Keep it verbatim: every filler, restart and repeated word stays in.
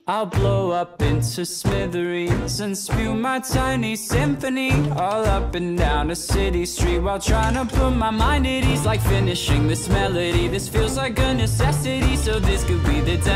I'll blow up into smithereens and spew my tiny symphony all up and down a city street, while trying to put my mind at ease, like finishing this melody. This feels like a necessity, so this could be the day.